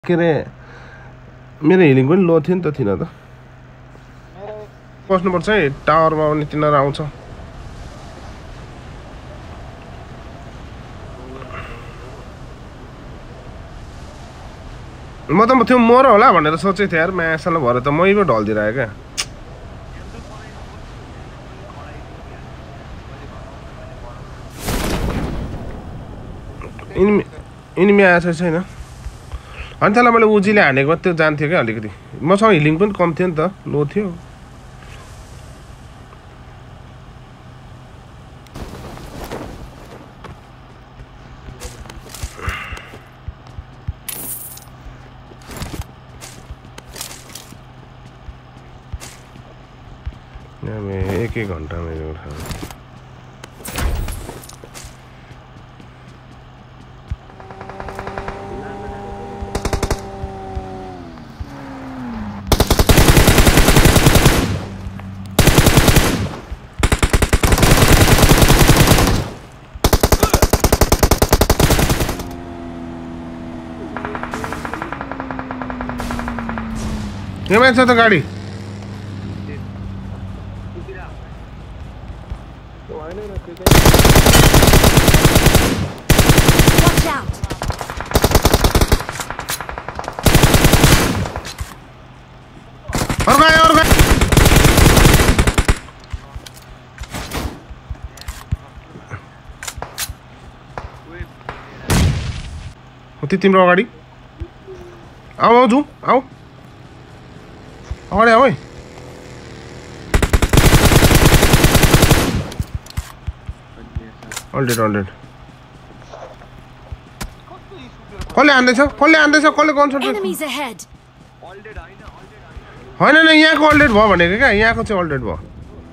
के रे मेरो हिलिङ पनि लो थियो नि त थिन त बस्नुपर्छ है टावरमा पनि तिनीहरू आउँछ म त थियो मर होला भनेर सोचेको थिएँ यार म्यासँग भएर त मै पो ढल्दिरहेको क्या इनिमी आएछ छैन अनि त्यसलाई मैले उजीले हानेको त्यो जान्थ्यो क्या अलिकति मसँग हिलिङ पनि कम थियो नि त लो थियो एक घन्टा मेरो यहाँ छ त गाडी तिम्रो अगाडि आऊ आऊ जाऊ आऊ अगाडि आऊ है अलरेडी कसले हान्दैछ कसले कन्सन्ट्रेट होइन न यहाँको अलरेडी भयो भनेको क्या यहाँको चाहिँ अलरेडी भयो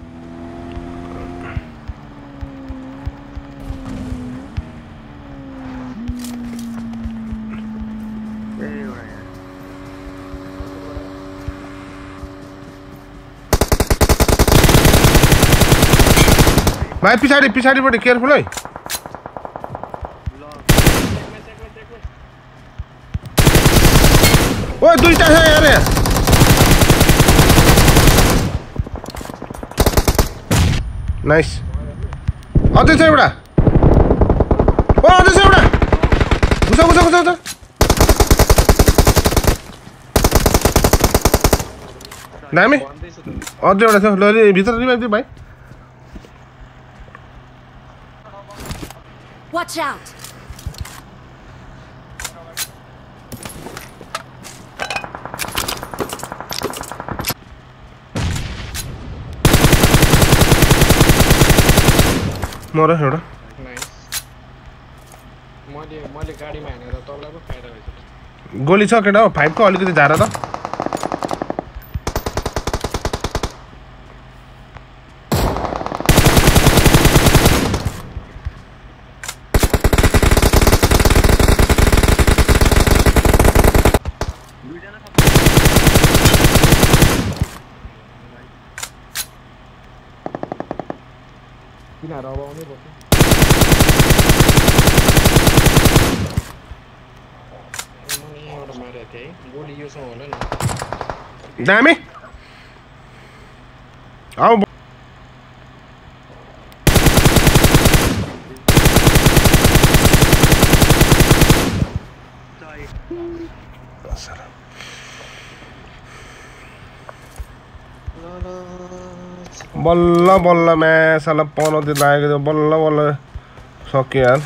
भाइ पछाडिपट्टि केयरफुल है ओ दुईटा छ यार नाइस अझै छ एउटा ओ अझै छ एउटा घुसा दामी अझै एउटा छ ल भित्र रिभाइभ दियो भाइ Watch out! मर एउटा नाइस मैले गाडीमा हानेर तललाई पो फाइदा भइसक्यो गोली छ केटा हो 5 को अलिकति झारा त दामी आऊ बल्ल बल्ल म्यासलाई पनौती लागेको थियो बल्ल बल्ल सक्यो यार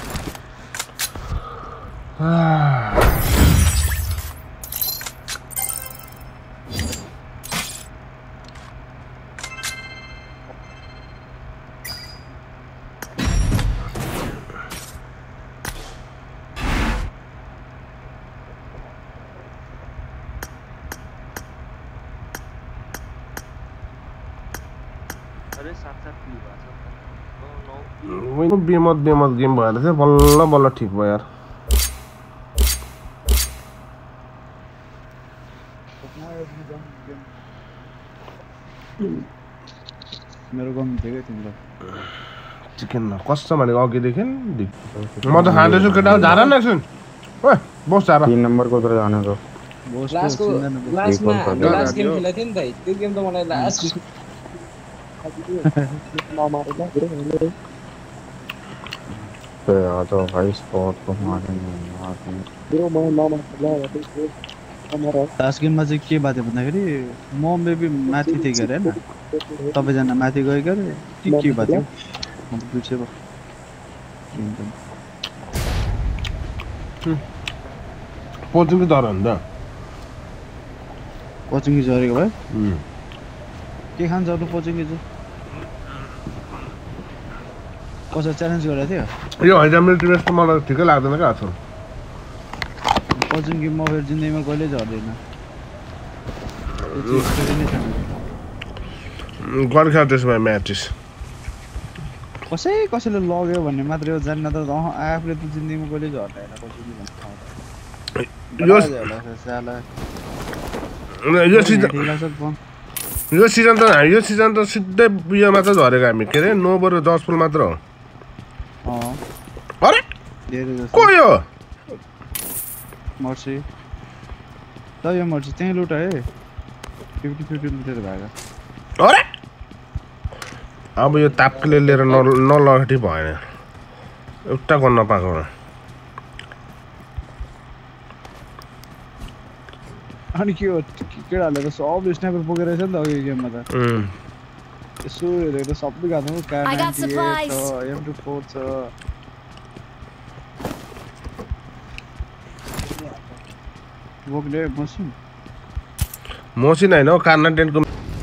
बेमत गेम भएर थियो बल्ल बल्ल ठिक भयो यार मेरो गम धेरै तिमीलाई चिकन कस्तो भनेको अघिदेखि म त खाँदैछु केटा झारा न एकछिन ओए बस झारा 3 नम्बरको तर जाने त लास्टको लास्टमा हामीले लास्ट गेम खेलेको थियो नि त त्यो गेम त मलाई लास्ट लास्ट गेममा चाहिँ के बाध्यो भन्दाखेरि म मेबी माथि थिएँ गरे हैन तपाईजना माथि गए गरे के बाध्यो म बिर्से भयो कोचिङ डर हुन्छ कोचिङ झरेको भए के खान्छ अरू कोचिङ चाहिँ कसो च्यालेन्ज गरेको थियो यो हैजा मिलिट्री बेस त मलाई ठिकै लाग्दैन के आजकल कोचिङ गेम म फेरि जिन्दगीमा कहिले झर्दैन गर्छ त्यसो भए म्याचेस कसैले लग्यो भन्ने मात्र हो जान्न त आफूले त जिन्दगीमा कहिले झर्दैन कोचिङ यो सिजन त सिधै उयोमा त झरेको हामी के अरे नोबर जसफुल मात्र हो अरे को यो मर्सी त यो मर्सी त्यही लुट है 50-50 लुटेर भएको अरे अब यो तापले लिएर नलगटी भएन एउटा गर्न नपाएको अनि के हो केटाहरूले त सब स्नाइपर पुगेर रहेछ नि त अघि गेममा त यसो हेरेर सबै गाथ्नु M24 छ वोकले मसिन हैन हो कार्ना टेन्टको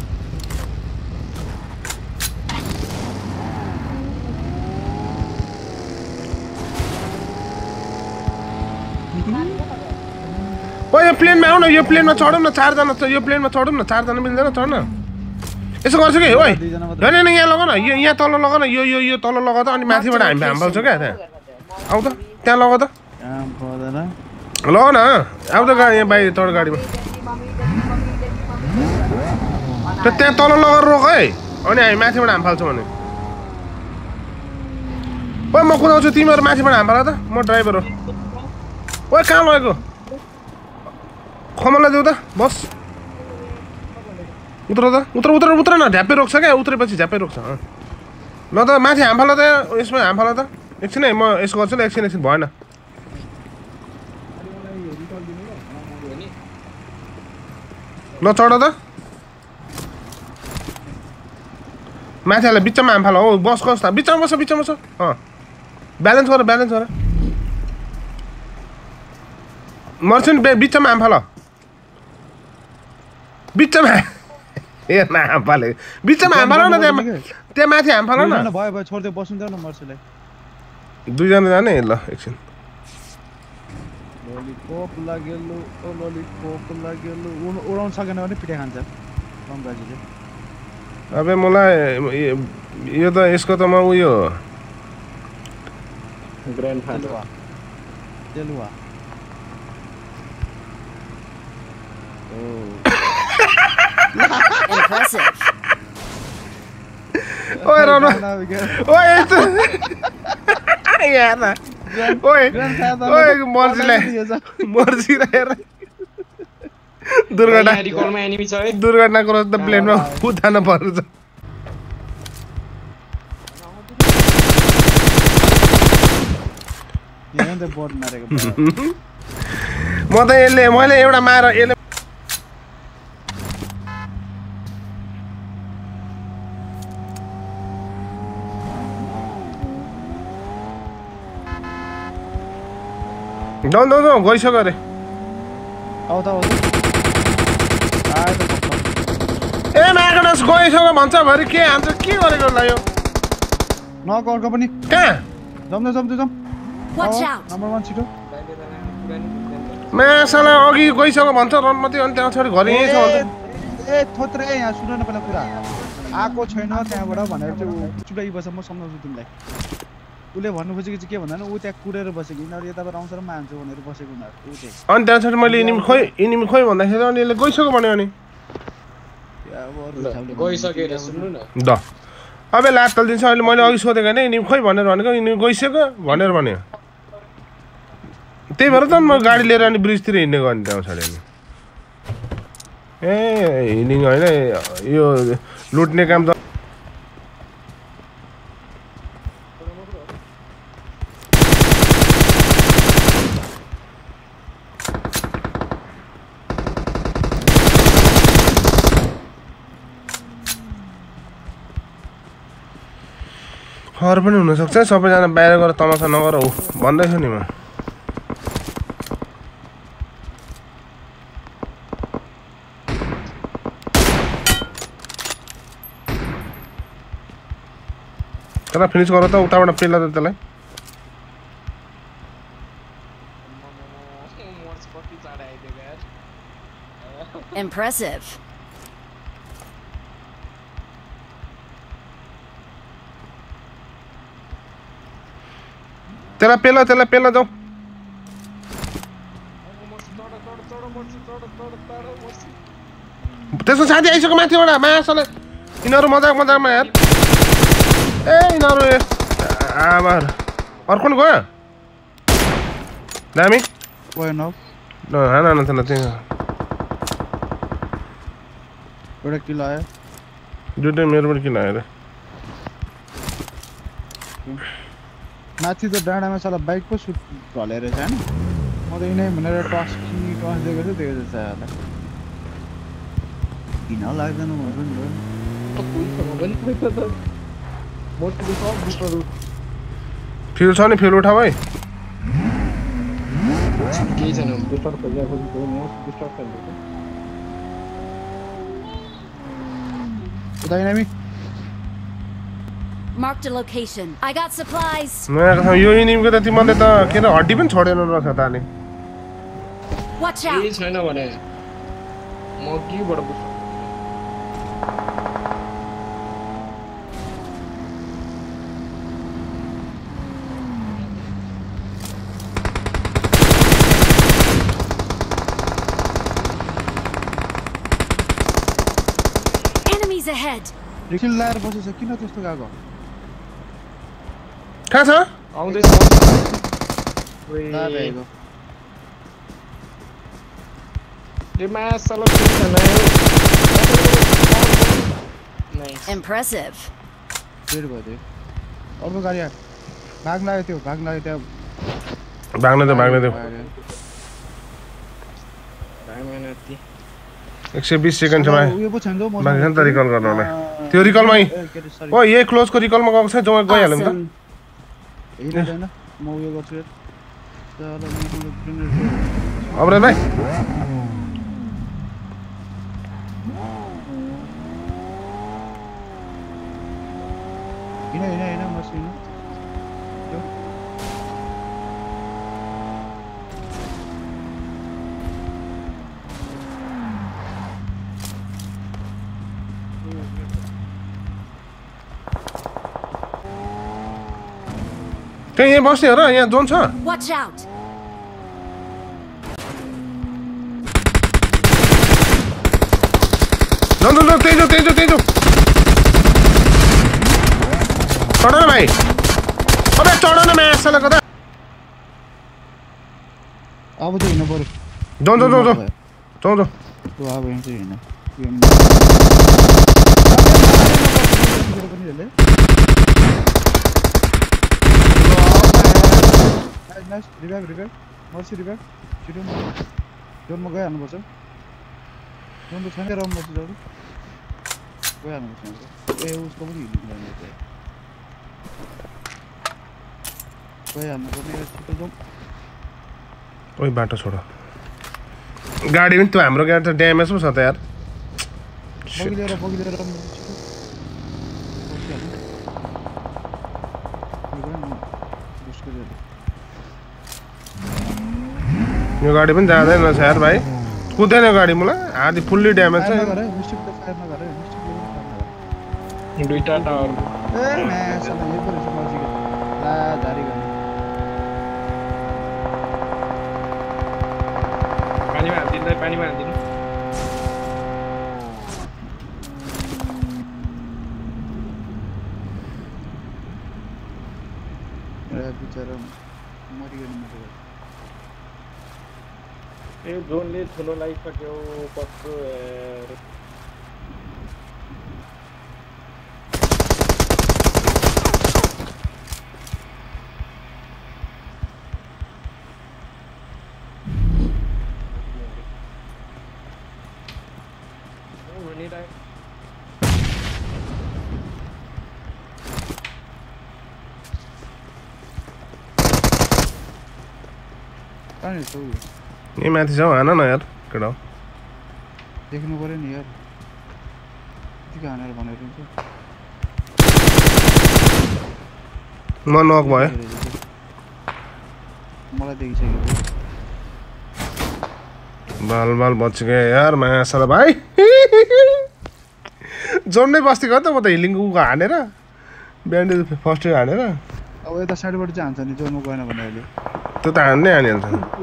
ओ यो प्लेनमा आउ न यो प्लेनमा चढौँ न चारजना छ यो प्लेनमा चढौँ न चारजना मिल्दैन चढ्न यसो गर्छ कि ओइ हैन यहाँ लग न यो यहाँ तल लग न यो तल लग त अनि माथिबाट हामी हाम्बाल्छ क्या त्यहाँ आउ त त्यहाँ लग त लग न आउ त गाडी यहाँ बाहिर तल गाडीमा त त्यहाँ तल लगेर रोक है अनि हामी माथिबाट हाम फाल्छौँ भने ओ म कुदाउँछु तिमीहरू माथिबाट हाम फाल त म ड्राइभर हो ओ कहाँ लगेको खमललाई देऊ त बस उत्र त उत्र न झ्याप्पै रोक्छ क्या उत्रेपछि झ्याप्पै रोक्छ ल त माथि हाम फाल त यसमा हाम फाल त एकछिन है म यसो गर्छु ल एकछिन भएन ल चढ त माथिलाई बिचमा हाम फाल हो बस कस् त बिचमा बस ब्यालेन्स गर मर्छु नि बिचमा हाम फाल बिचमा ए न हाम फाले बिचमा हाम फाल न त्यहाँ माथि हाम फाल न भयो छोड्दै बस्नु देऊ न मर्छुलाई दुईजना जाने ल एकछिन ललिपप लागेलो उडाउन सकेन भने पिटाइ खान्छ बमकाजीले अबे मलाई यो त यसको त म उयो ग्रान्ड फादर तेलुवा Impressive. ओए रोनो ओए यस्तो यार ओए मर्जी हेर दुर्घटनाग्रस्त प्लेनमा उठान पर्छ म त मैले एउटा मार यसले गइसक्यो अरे ए मागडस गइसक्यो भन्छ भरि के हान्छ के गरेको ल यो नगर्को पनि कहाँ जम Watch out. नम्बर 1 छिटो मेसाला अघि गइसक्यो भन्छ रन मात्रै अनि त्यहाँ छोडी घरि यही छ भन्छ ए थोत्रे यहाँ सुन न पहिला कुरा आको छैन त्यहाँबाट भनेर चाहिँ चुडाइ बस म सम्झाउँछु तिमीलाई उले भन्नु खोजेको चाहिँ के भन्दा उ त्यहाँ कुरेर बसेको यिनीहरू यताबाट आउँछ र मान्छ भनेर बसेको उनीहरू अनि त्यहाँ छोडी मैले इनिमी खोइ भन्दाखेरि अनि यसले गइसक्यो भन्यो अनि गइसकेर सुन्नु न द अबे लातल दिन्छ अहिले मैले अघि सोधेको हैन इनिमी खोइ भनेर भनेको इनिमी गइसक्यो भनेर भन्यो त्यही भएर त म गाडी लिएर अनि ब्रिजतिर हिँड्ने गर्ने त्यहाँ छोडी अनि ए हिलिङ होइन यो लुट्ने काम त अरू पनि हुनसक्छ सबैजना बाहिर गएर तमासा नगर हो भन्दैछु नि म त्यसलाई फिनिस गर त उताबाट पेल्ला त त्यसलाई Impressive. त्यसलाई पेल्ला जाऊ त्यसको साथी आइसक्यो माथिबाट मासले यिनीहरू मजाकमा यार ए यिनीहरू आमार अर्को नि गयो दामी गएन हान त्यसलाई त्यही एउटा किल आयो दुइटै मेरोबाट किन आयो र माथि त डाँडामा साला बाइक पो सुट ढलेर छ हैन म त यिनै भनेर टस दिएको छु त्यो चाहिँ साला किन लाग्दैन भन्नु नि फ्युल छ नि फ्युल उठा भाइ केही छैन बुस्टर खोजेको बुस्टर खोजेको dynamic Marked a location. I got supplies. नयाँ कसम यो इनिमको त तिमीले त के त हड्डी पनि छोडेन रहेछ त अनि Watch out. केही छैन भने म केबाट बुस्टर Enemies ahead. रिकिल लाएर बसेछ किन त्यस्तो गएको कहाँ छ आउँदैछ लागेको यो म्याच सलो छैन नाइस Impressive. डेड भयो त्यो अर्को गाडी आयो भाग लाग्यो त्यो भाग्न त डायमन्ड 120 सेकेन्ड छ भाइ उयो पो छैन त बाँकी छ नि त रिकल गर्न होला त्यो रिकलमा ओ यही क्लोजको रिकलमा गएको छ जो गइहाल्यो नि त हेरिदैन म उयो गर्छु अमरेश भाइ हिँड मसिन त्यही यहाँ बस्ने हो र यहाँ जोन छ Watch out. जोन त्यही जो चढ न भाइ अबे चढ न म्यासले गर्दा अब चाहिँ हिँड्नु पर्यो जाउँ त्यो अब यहाँ चाहिँ हिँड्नु नाइस रिभाइभ मर्सी रिभाइभ छिटो जोनमा गइहाल्नुपर्छ जोन त छैन रम बस्छु जाऊ गइहाल्नुपर्छ ए उसको पनि गइहाल्नुपर्ने छिटो जाउँ ओइ बाटो छोड गाडी पनि त्यो हाम्रो गाडी त ड्यामेज पो छ त यार बगिलेर यो गाडी पनि जाँदैन छ यार भाइ कुदैन गाडी मलाई आधी फुल्ली ड्यामेज छ दुईटा टावर पानीमा हाल्दिनु यो जोनले ठुलो लागिसक्यो कस्तो कहाँ छ यही माथि छ हान न यार केटा देख्नु पर्यो नि यार यतिको हानेर भनेर हुन्छ म नक भयो मलाई देखिसक्यो बाल बाल बच गए यार मासला भाइ जोड्नै बस्तीको त म त हिलिङको हानेर ब्यान्डेज फर्स्ट हानेर अब यता साइडबाट चाहिँ हान्छ नि जोड्नु गएन भने अहिले त्यो त हान्नै हानिहाल्छ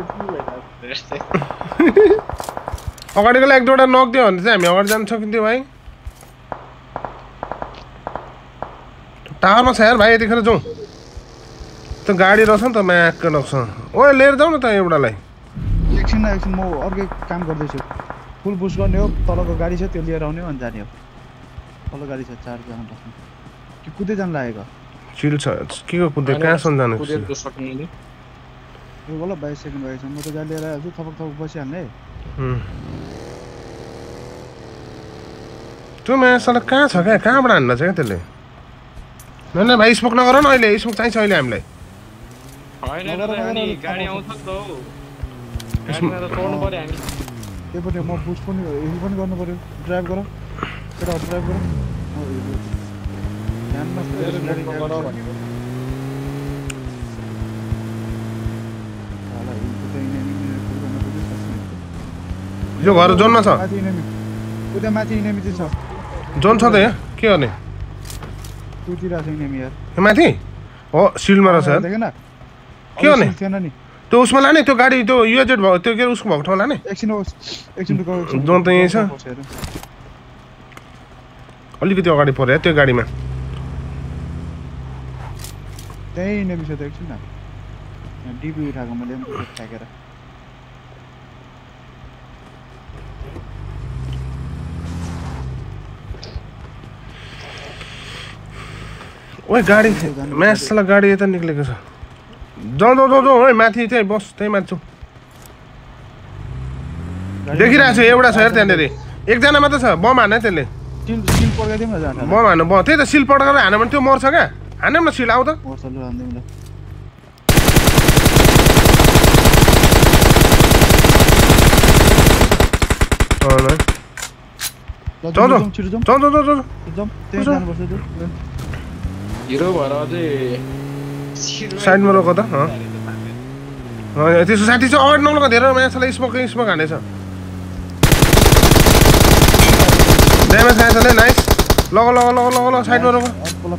अगाडिकोलाई एक दुईवटा नक दियो भने चाहिँ हामी अगाडि जान सकिन्थ्यो भाइ टावरमा छ यार भाइ यतिखेर जाउँ त्यो गाडी रहेछ नि त म्याक रहेछ ओ लिएर जाउँ न त एउटालाई एकछिन म अर्कै काम गर्दैछु फुल पुस गर्ने हो तलको गाडी छ त्यो लिएर आउने हो अनि जाने हो तल गाडी छ 4 जना बस्नु कि कुदै जान लागेको चिल छ के को कुद्दै कहाँसम्म जानु यो बोल 22 सेकेन्ड भएछ म त गाडी लिएर आउँछु थपक बसिहाल्ने त्यो मासला कहाँ छ क्या कहाँबाट हान्न छ क्या त्यसले न भाइ स्मोक नगर न अहिले स्मोक चाहिन्छ अहिले हामीलाई गाडी आउँछ नि त हौ गाडीमा त चढ्नु पर्यो हामी त्यहीपट्टि म पुस पनि हिल पनि गर्नु पर्यो ड्राइभ गर केटा ड्राइभ गर ध्यानमा यो घर जोनमा छ उता माथि इनेमी चाहिँ छ जोन छ त यहाँ के गर्ने तुतिर छ इनेमी यार माथि हो सिलमा रहेछ यार देखेन के गर्ने थिएन नि त्यो उसमा लाने त्यो गाडी त्यो युजेट भयो त्यो के उसको भएको ठाउँ लाने एकछिन जोन त यहीँ छ अलिकति अगाडि पर्यो त्यो गाडीमा त्यही इनेमी छ त एकछिन न डिपी उठाएको मैले ठ्याकेर ओइ गाडी म्यासला गाडी यता निक्लेको छ जाउँ है माथि चाहिँ बस त्यही माथि जाउँ देखिरहेको छु एउटा छ यार त्यहाँनिर एकजना मात्र छ बम हाने त्यसले सिल पड्काइदिउँ न जान बम हान्नु त्यही त सिल पड्काएर हान्यो भने त्यो मर्छ क्या हान्यौँ न सिल आऊ त मर्छलु हान्दिउँ ल हिरो भएर अझै साइडमा रोक त त्यसो साथी चाहिँ अगाडि नलग धेरै मान्छेलाई स्मोक हानेछ ड्यामेज खाएछ ल नाइस लग साइडमा रोक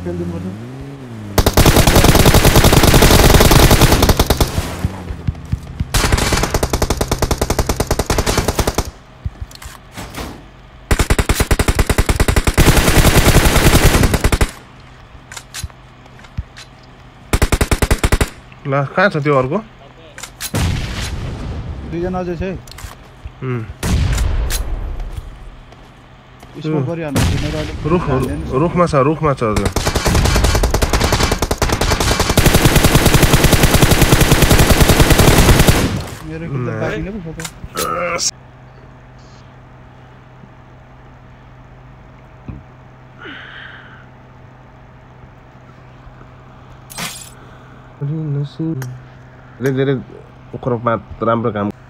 ल कहाँ छ त्यो अर्को दुईजना अझै छ है रुखमा छ हजुर मेरो किता बाकी नै पो छ धेरै राम्रो काम